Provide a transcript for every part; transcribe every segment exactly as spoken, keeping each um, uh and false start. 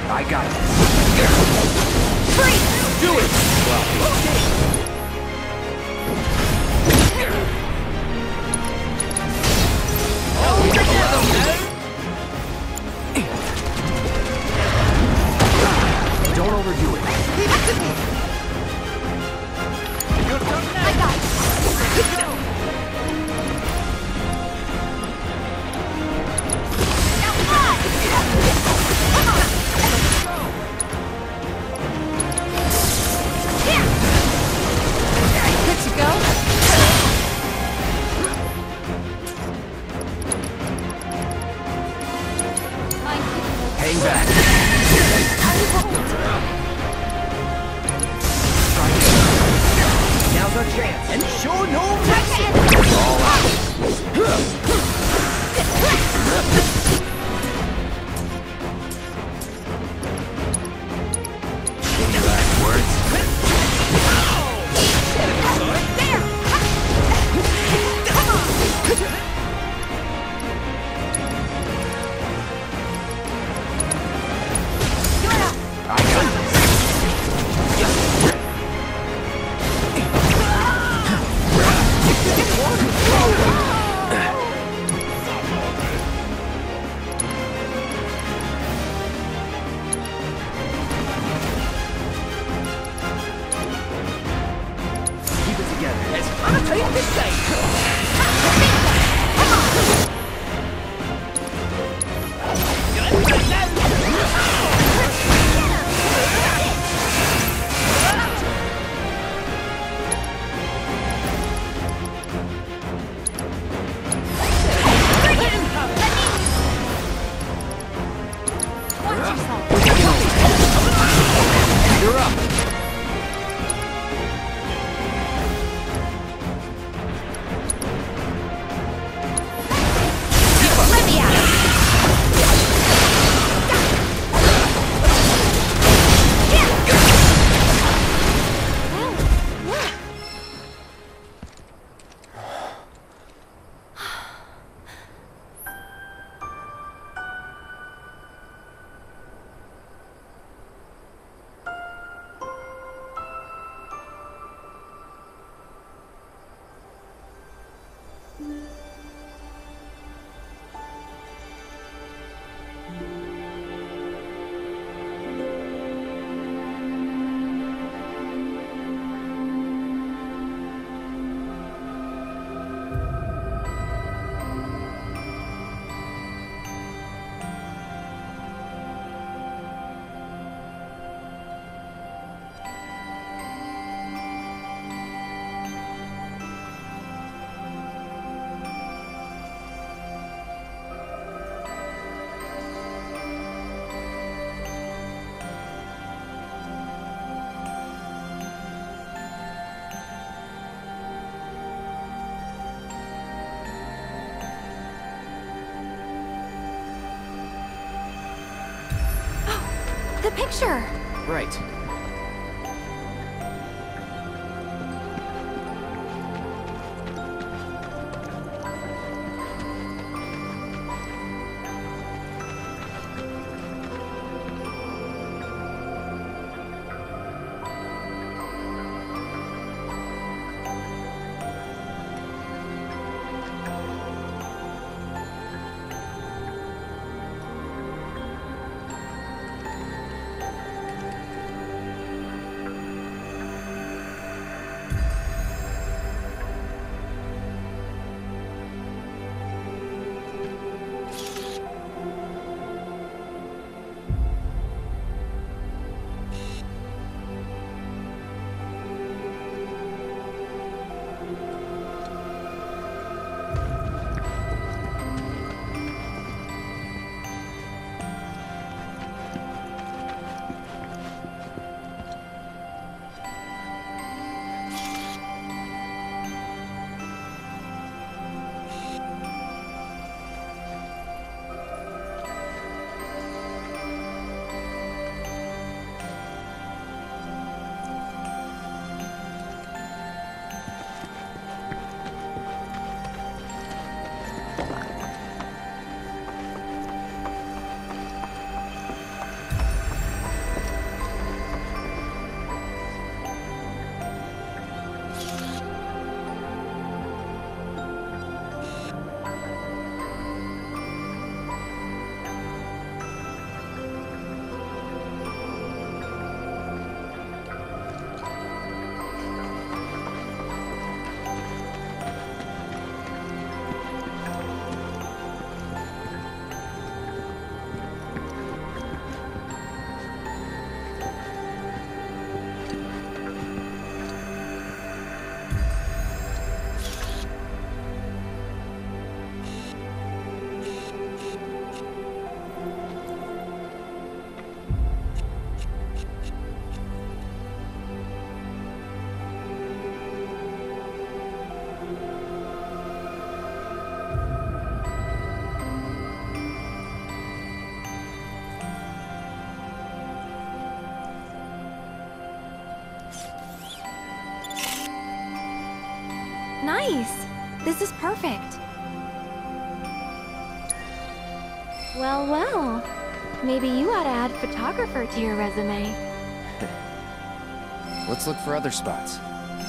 I got it. Freeze! Do it! Oh, don't overdo it. leave it to me. Your turn I got it. Now fly! Come on! Here! Good to go? Hang back. I won't. Now's our chance. And show no Mercy. All out. Any last words? There! Come on! You're up! I got this. Keep it together. It's gonna take this day. Watch yourself. You're up. Let me out. The picture! Right. Nice. This is perfect. Well, well. Maybe you ought to add photographer to your resume. Let's look for other spots.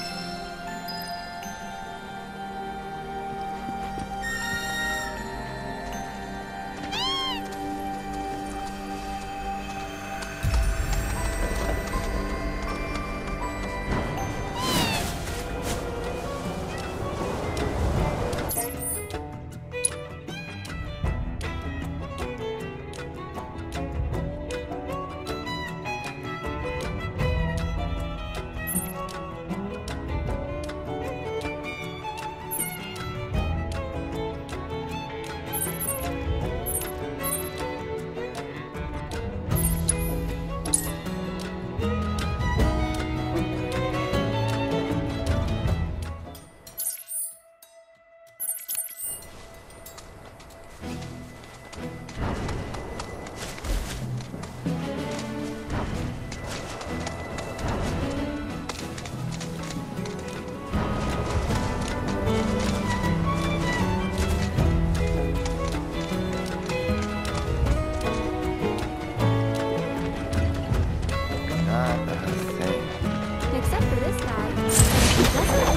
Except for this guy. That's what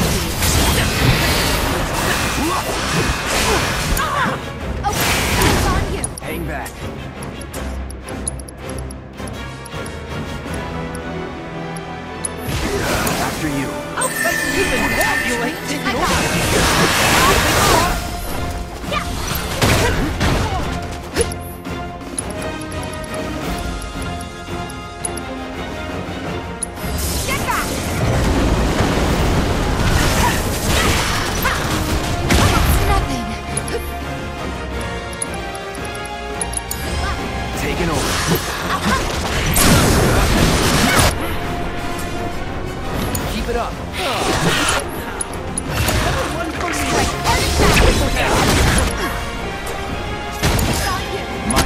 Okay, it's on you. Hang back. After you. I'll bet you can manipulate I digital. got it. Yeah. Get back. Nothing. Taking over. Keep it up. One for me. It's on you.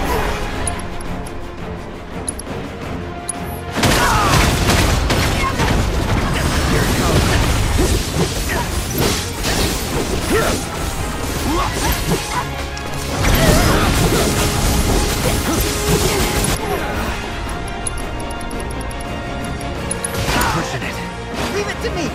Pushing it. Leave it to me.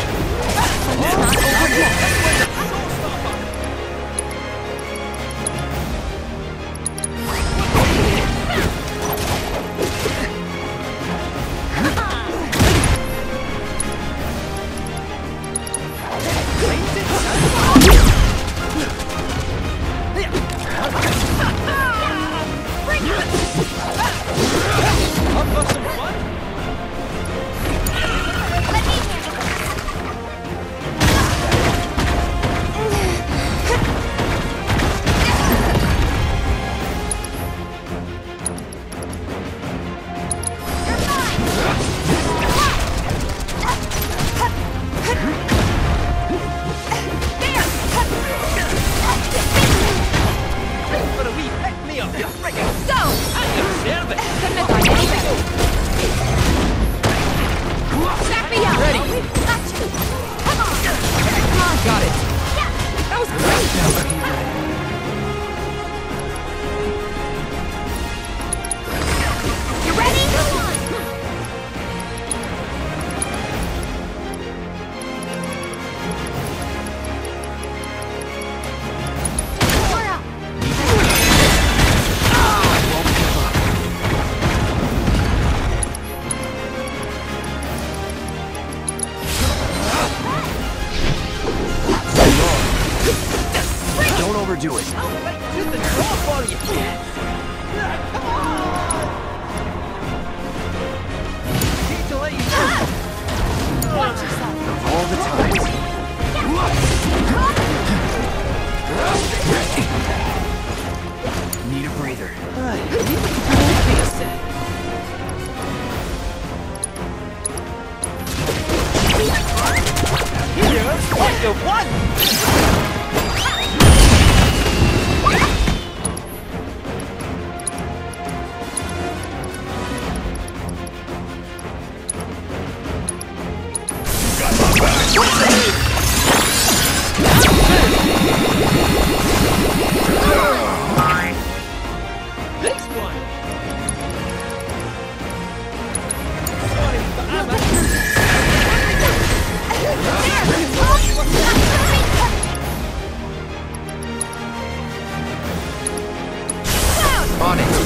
Up for some fun? Let me handle this. You're But a wee pick me up, you friggin' Go! I deserve it. Couldn't have gone any better. Back me up! Ready. Got you! Come on! Come on! Got it. Yeah! That was great. You ready? Come on! We're up! Don't overdo it. I'll fight tooth and claw for you. Come on. Hate to let you go. Watch yourself! All the time. Need a breather. Be a set. Here's what you want. What's On it.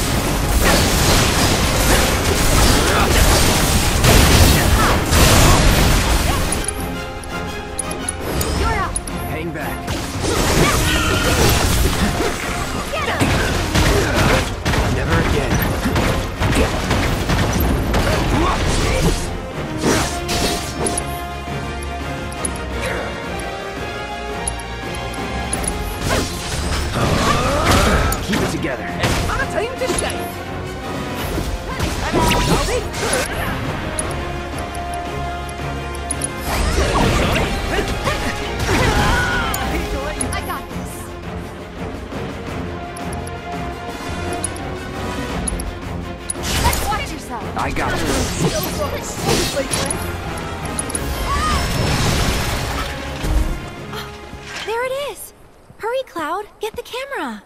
You're up. Hang back. Get him. Never again. Keep it together. Our time to shine. I got this. Let's watch yourself. I got you. There it is. Hurry, Cloud. Get the camera.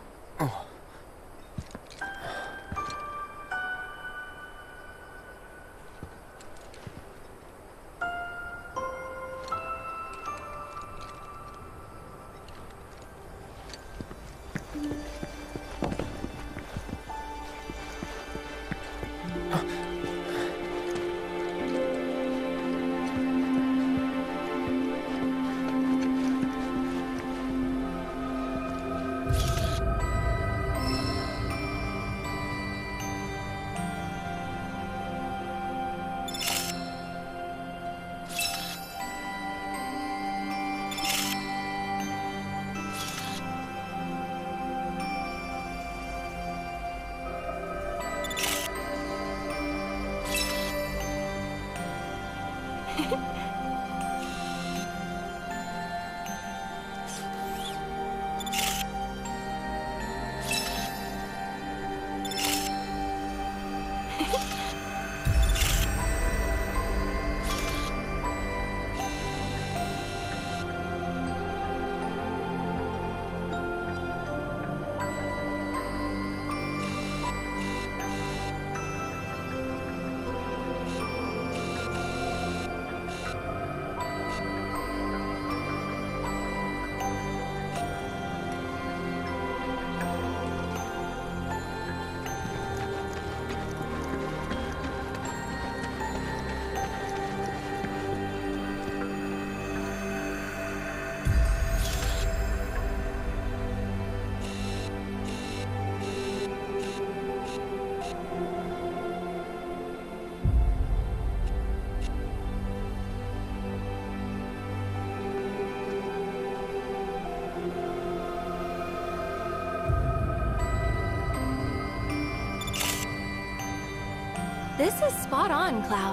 This is spot on, Cloud.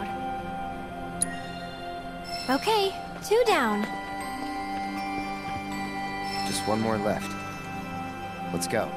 Okay, two down. Just one more left. Let's go.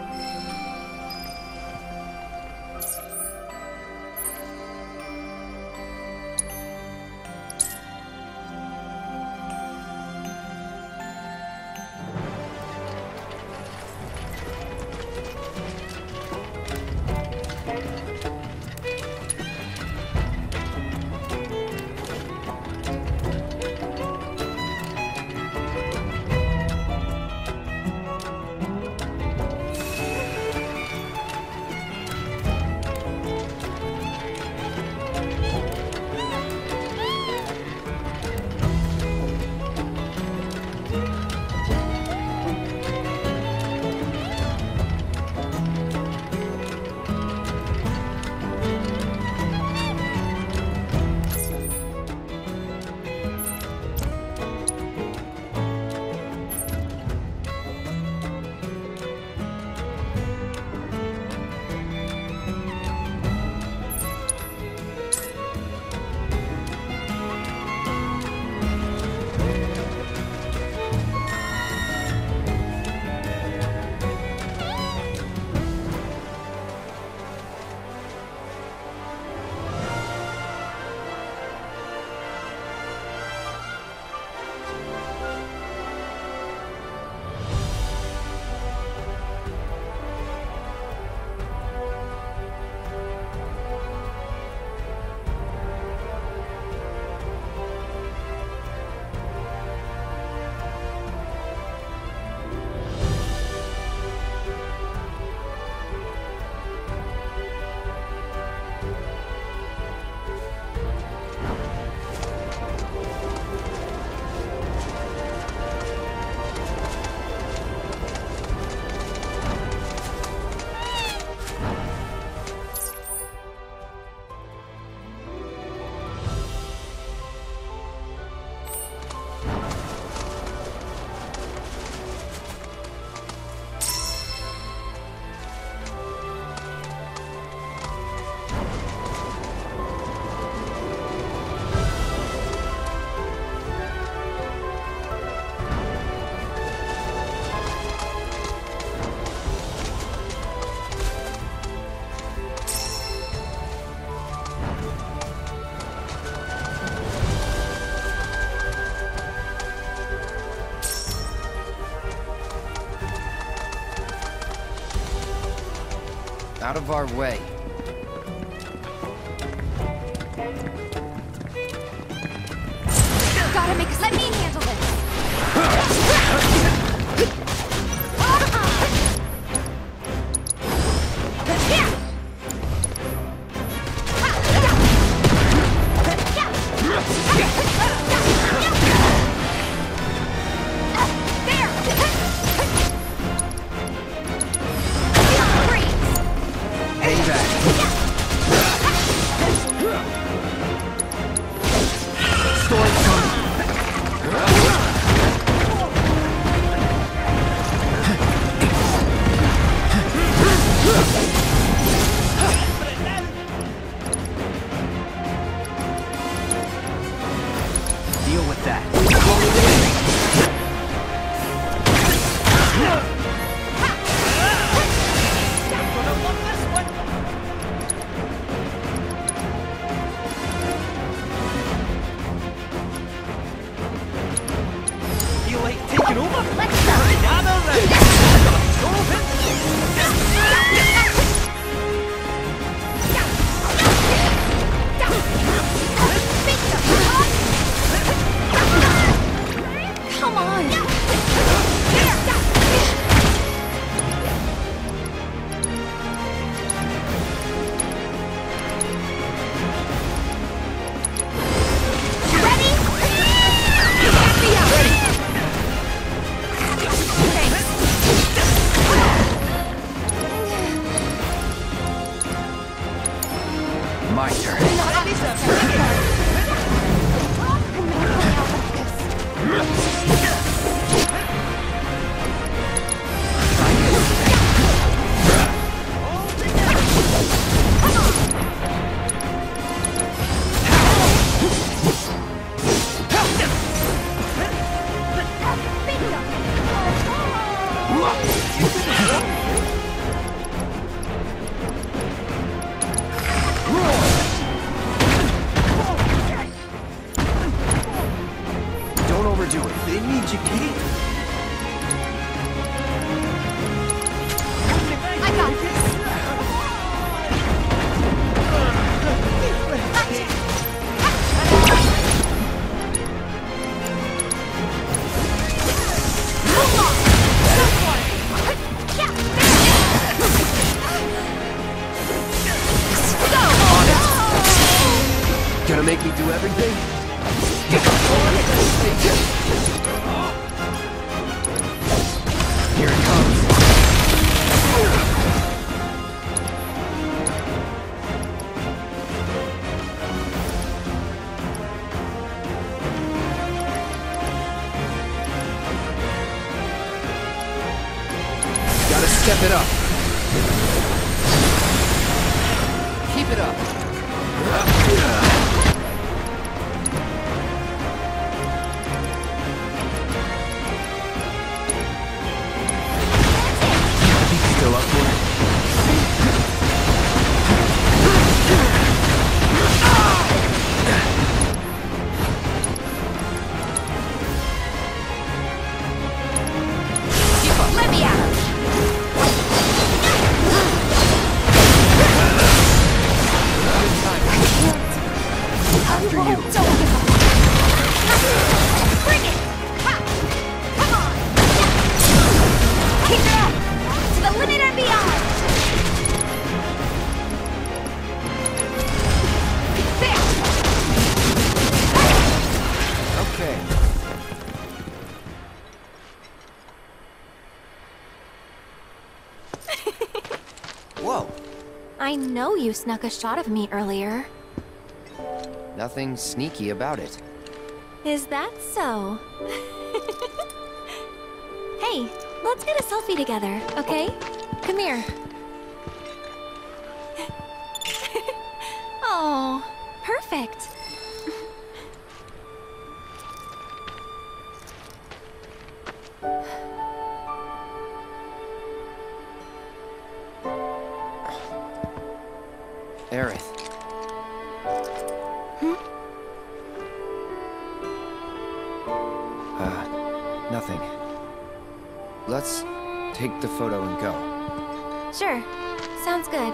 Out of our way. Gotta make us. Let me handle this. Deal with that. You ain't taking over. Let's go. Another round. Open. Come on. Ready? Get me up. Ready. My turn. Don't overdo it. They need you, Kate. I got this. Gonna make me do everything? Here it comes. Gotta step it up. Keep it up. Still up for it? Let me out. After you. Don't give up. Bring it. Ha. Come on. Keep it up. To the limit and beyond. There. Okay. Whoa. I know you snuck a shot of me earlier. Nothing sneaky about it. Is that so? Hey, let's get a selfie together, okay? Come here. Oh, perfect. Aerith. Hmm? Uh, nothing. Let's take the photo and go. Sure. Sounds good.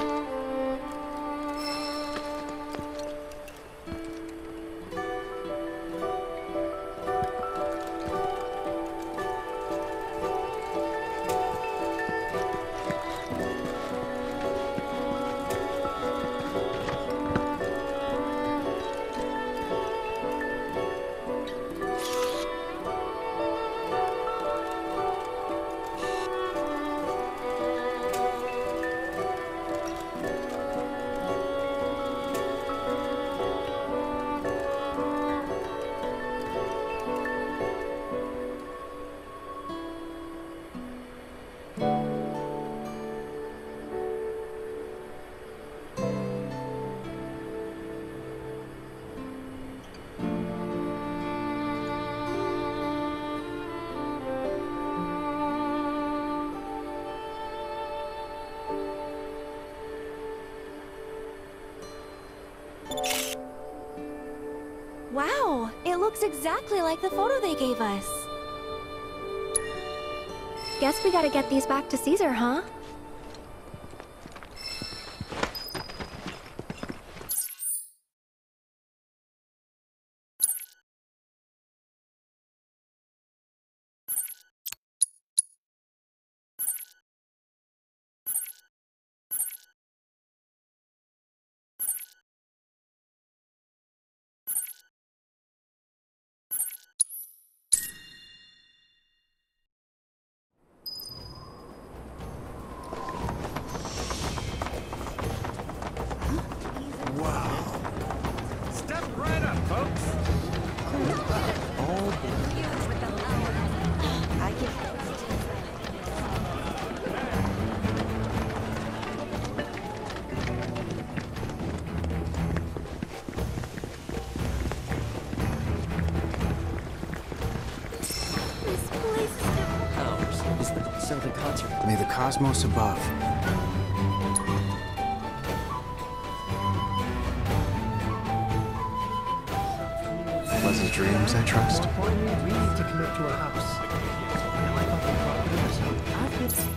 Wow, it looks exactly like the photo they gave us. Guess we gotta get these back to Caesar, huh? May the cosmos above. Pleasant dreams, I trust. We need to commit to a house. Now I thought the property was held.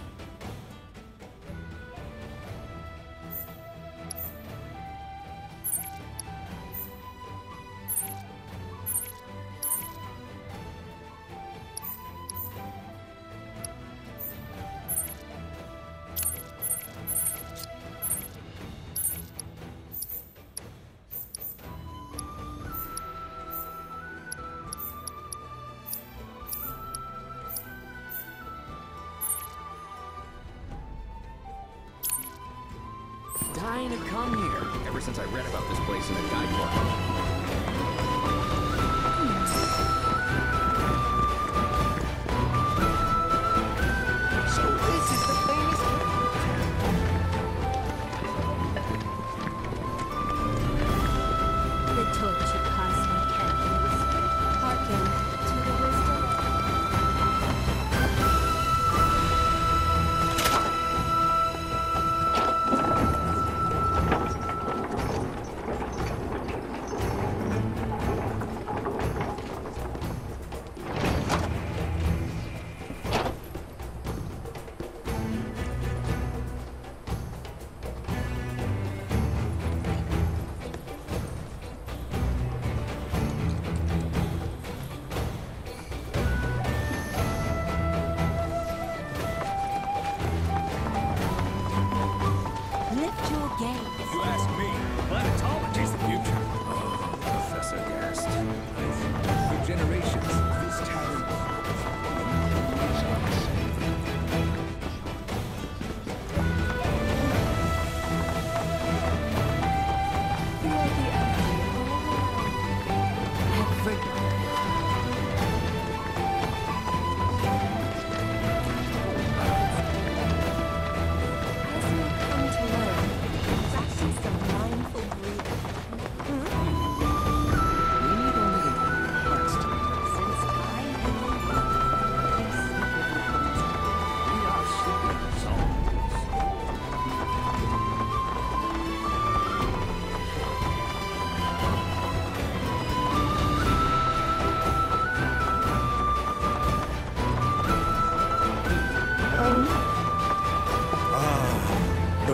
Dying to come here, ever since I read about this place in a guidebook.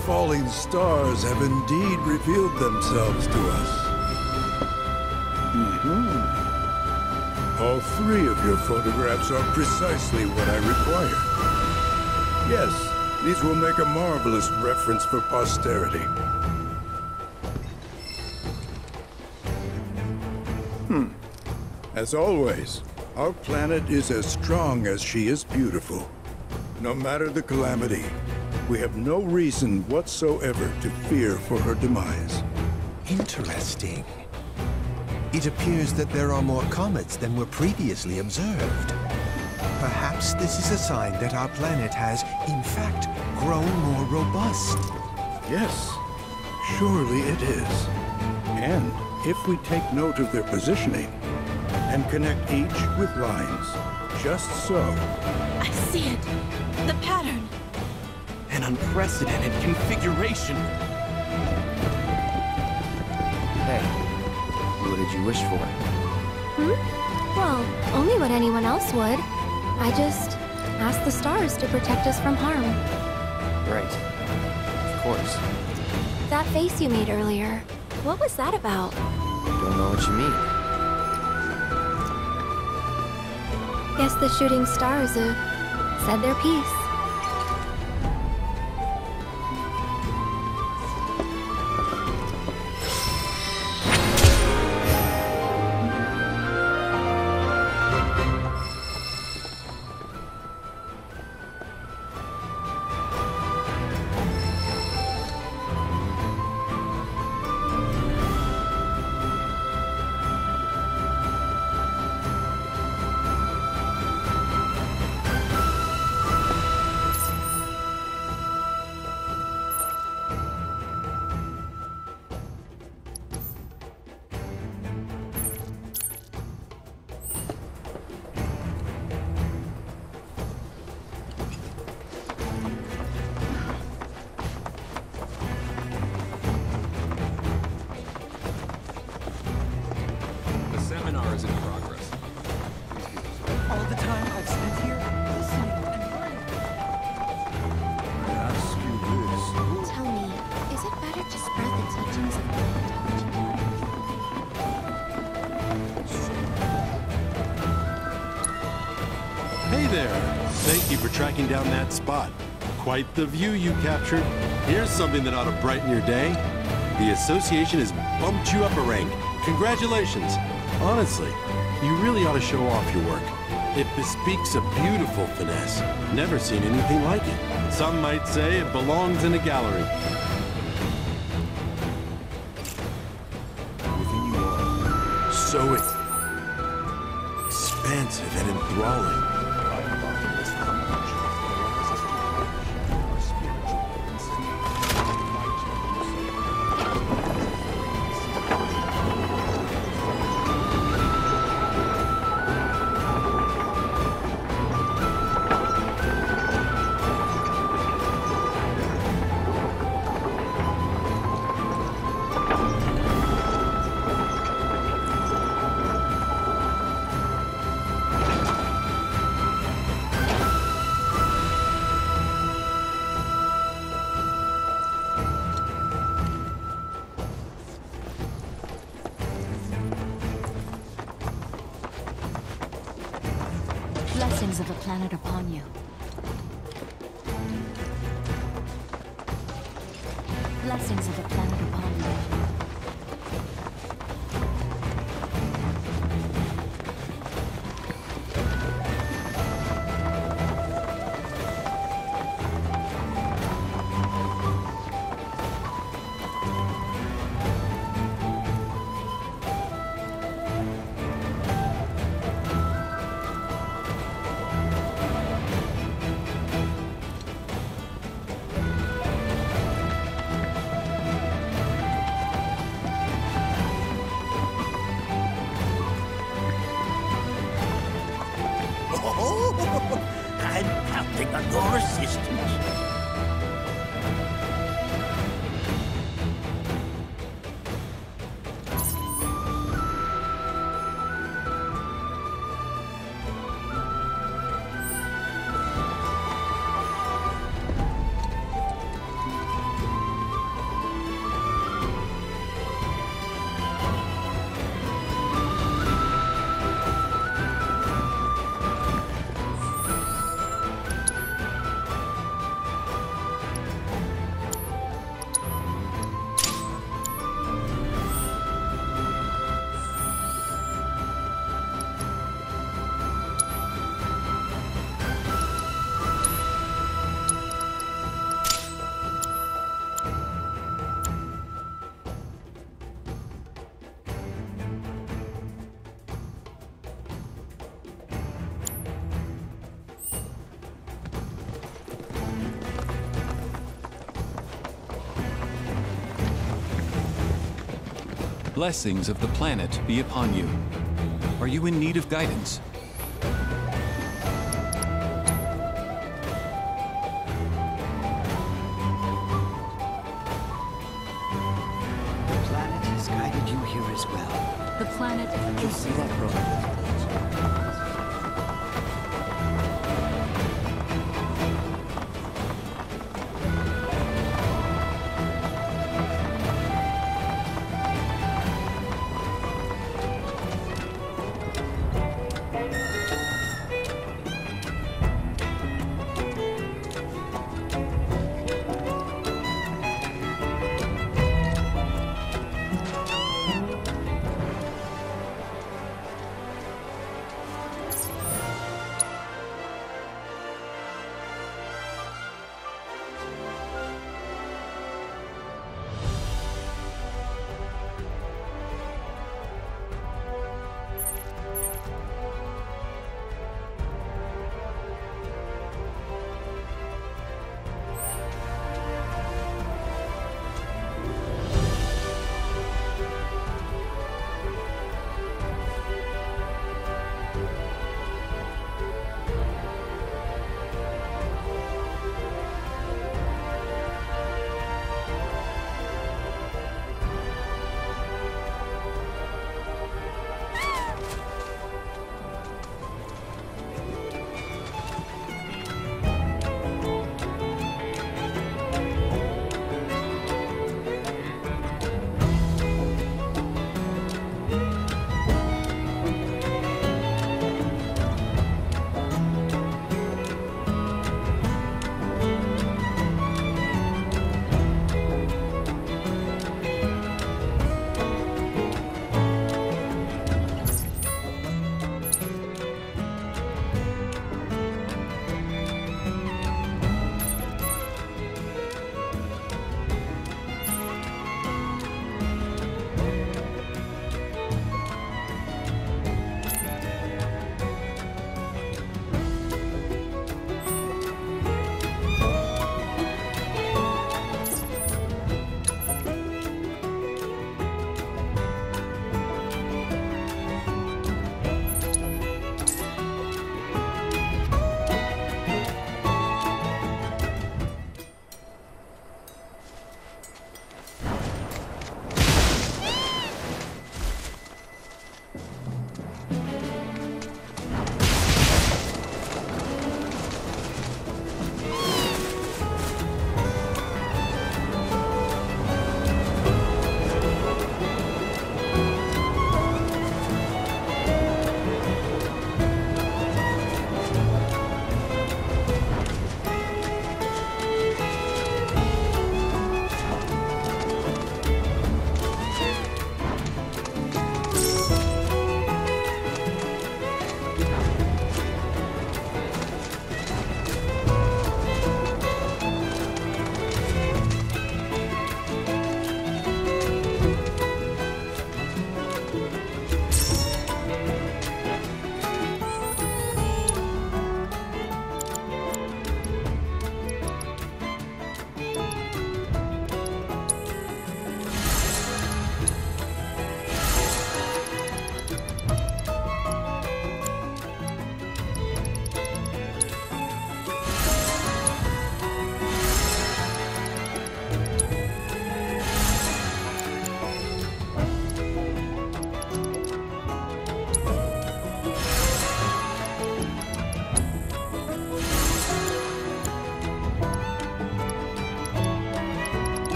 falling stars have indeed revealed themselves to us. Mm-hmm. All three of your photographs are precisely what I require. Yes, these will make a marvelous reference for posterity. Hmm. As always, our planet is as strong as she is beautiful. No matter the calamity, we have no reason whatsoever to fear for her demise. Interesting. It appears that there are more comets than were previously observed. Perhaps this is a sign that our planet has, in fact, grown more robust. Yes, surely it is. And if we take note of their positioning and connect each with lines, just so. I see it. The pattern. An unprecedented configuration. Hey, what did you wish for? Hmm? Well, only what anyone else would. I just asked the stars to protect us from harm. Right. Of course. That face you made earlier, what was that about? Don't know what you mean. Guess the shooting stars have said their piece. is in progress. All the time I've spent here, listening and learning. Ask you this. Tell me, is it better to spread the teachings of paleontology? Hey there! Thank you for tracking down that spot. Quite the view you captured. Here's something that ought to brighten your day. The association has bumped you up a rank. Congratulations. Honestly, you really ought to show off your work. It bespeaks a beautiful finesse. Never seen anything like it. Some might say it belongs in a gallery. Within you are so expansive and enthralling. Blessings of the planet upon you. Blessings of the planet upon you. Blessings of the planet be upon you. Are you in need of guidance? The planet has guided you here as well. The planet Did you is... see that robot?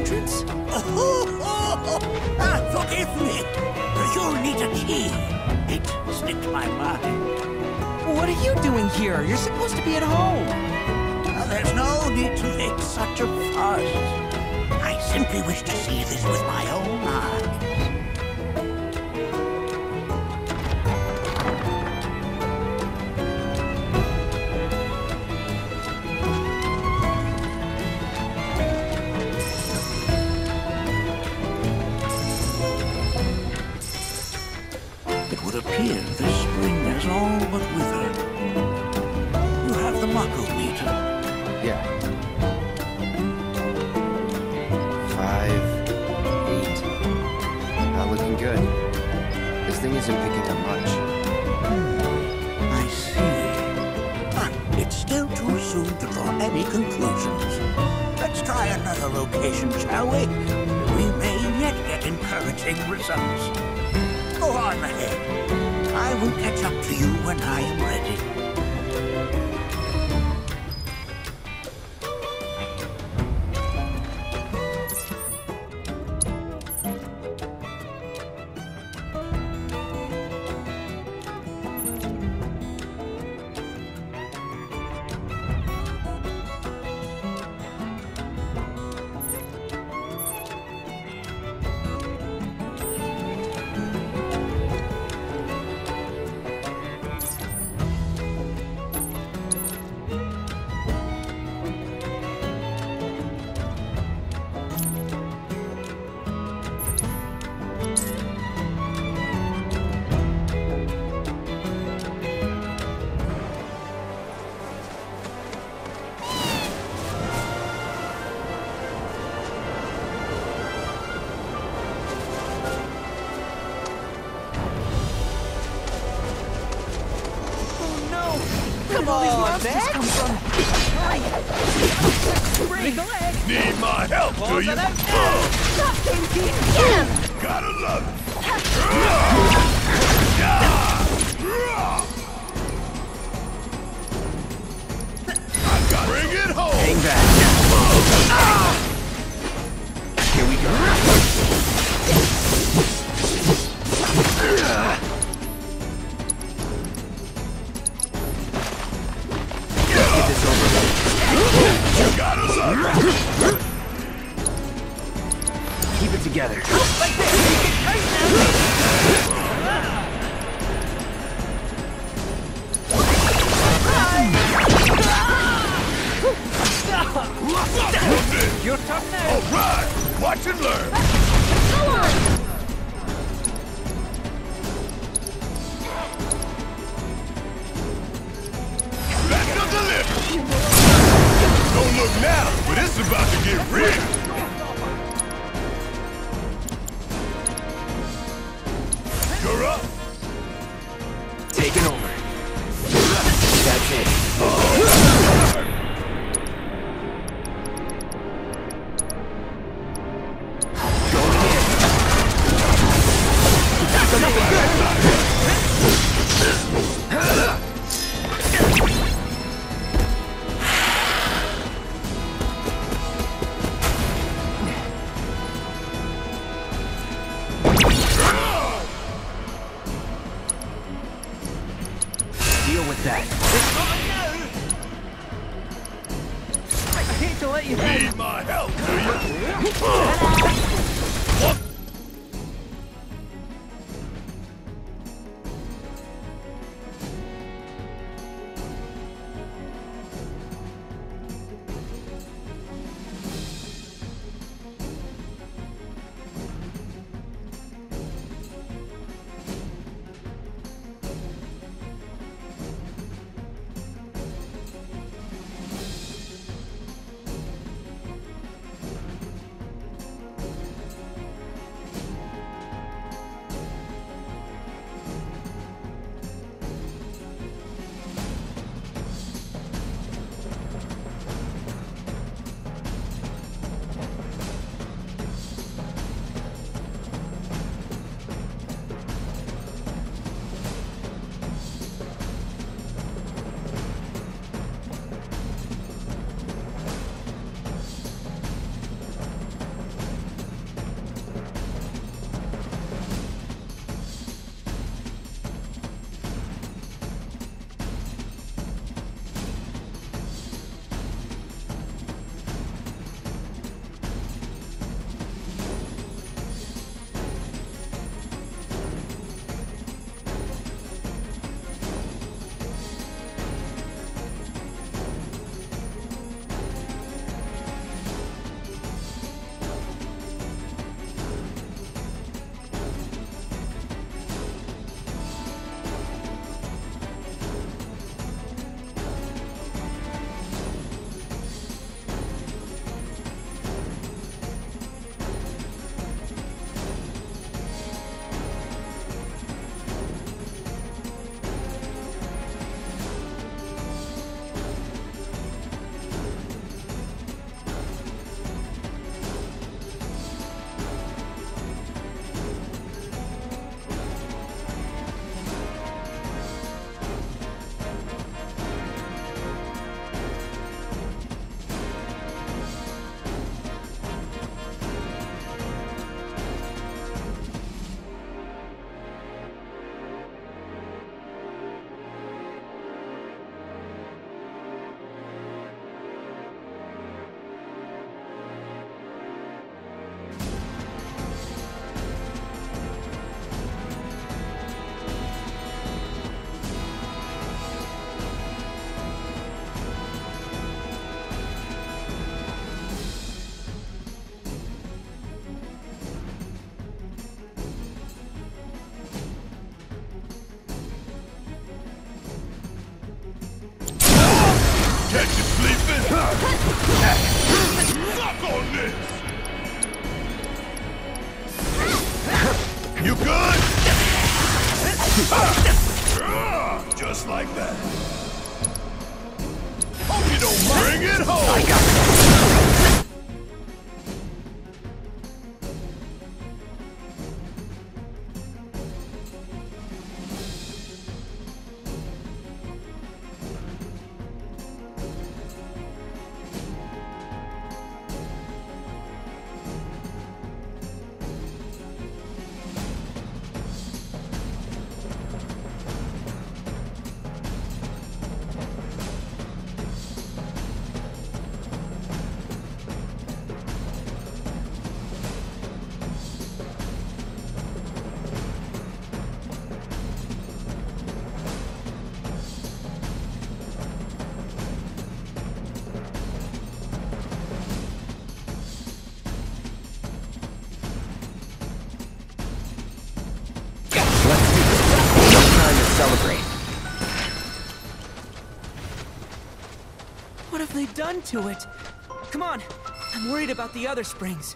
entrance? Ah, forgive me. You'll need a key. It slipped my mind. What are you doing here? You're supposed to be at home. Uh, there's no need to make such a fuss. I simply wish to see this with my own eyes. It would appear this spring has all but withered. You have the Mako meter. Yeah. Five, eight. Not looking good. This thing isn't picking up much. I see. But it's still too soon to draw any conclusions. Let's try another location, shall we? We may yet get encouraging results. Go on ahead. I will catch up to you when I am ready. Come all these monsters come from? Need my help, do you? Stop, Pinky! Get him! Gotta love it. Bring it home! Hang back. Here we go. Let's get this over with. You gotta love it. Keep it together. You're tough now! All right, watch and learn. Go on! That's the deliver. Don't look now, but it's about to get real. You're up. Taking over. That's it. Deal with that. I hate to let you down. Need my help, do you? You good? Just like that. Hope you don't mind. Bring it home! I got it. Celebrate. What have they done to it? Come on, I'm worried about the other springs.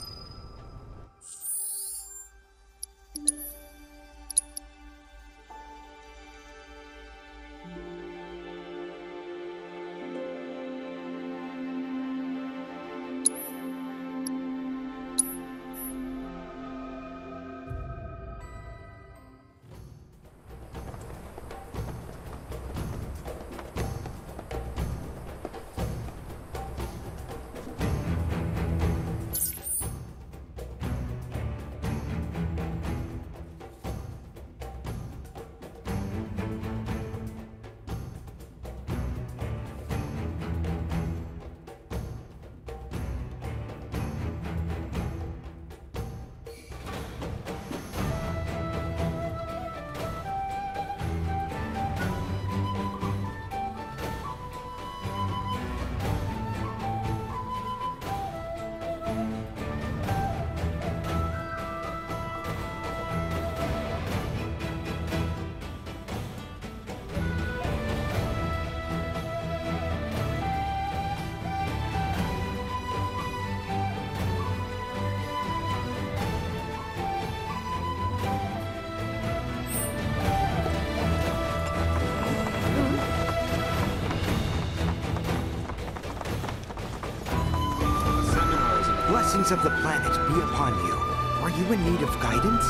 Blessings of the planet be upon you. Are you in need of guidance?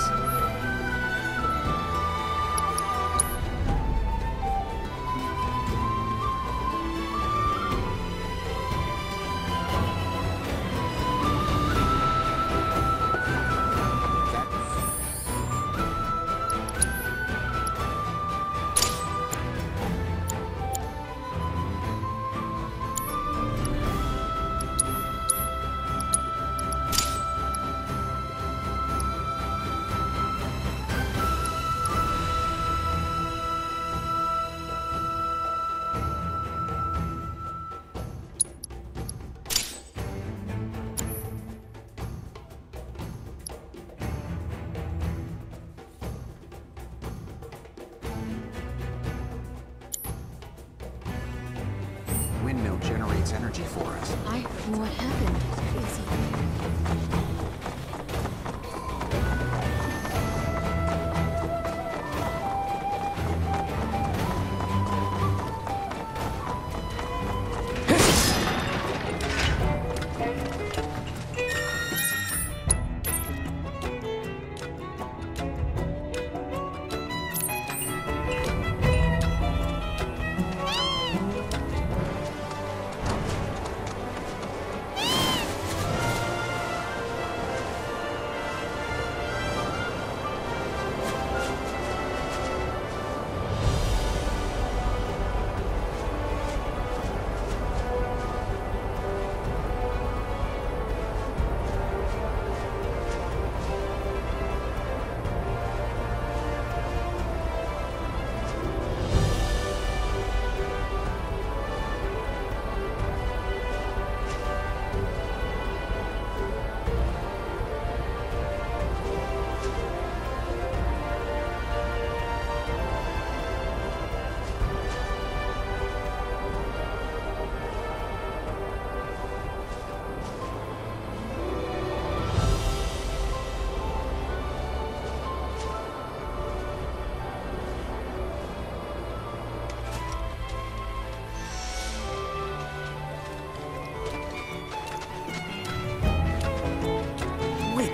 Windmill generates energy for us. I what happened? Is he...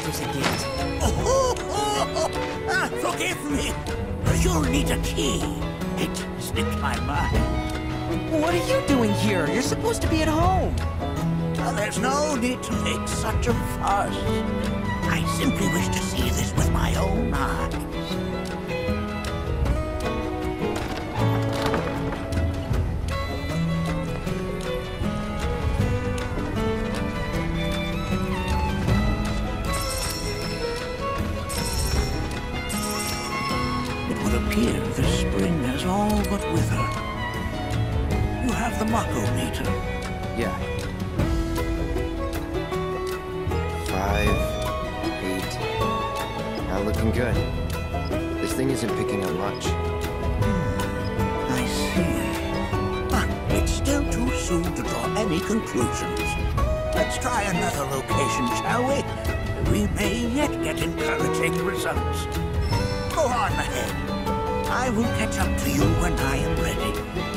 close a gate. Oh, oh, oh, ah, forgive me. You'll need a key. It slipped my mind. What are you doing here? You're supposed to be at home. Uh, there's no need to make such a fuss. I simply wish to see this with my own eyes. It would appear the spring has all but withered. You have the Mako meter. Yeah. Five, eight. Not looking good. This thing isn't picking up much. I see. But it's still too soon to draw any conclusions. Let's try another location, shall we? We may yet get encouraging results. Go on ahead. I will catch up to you when I am ready.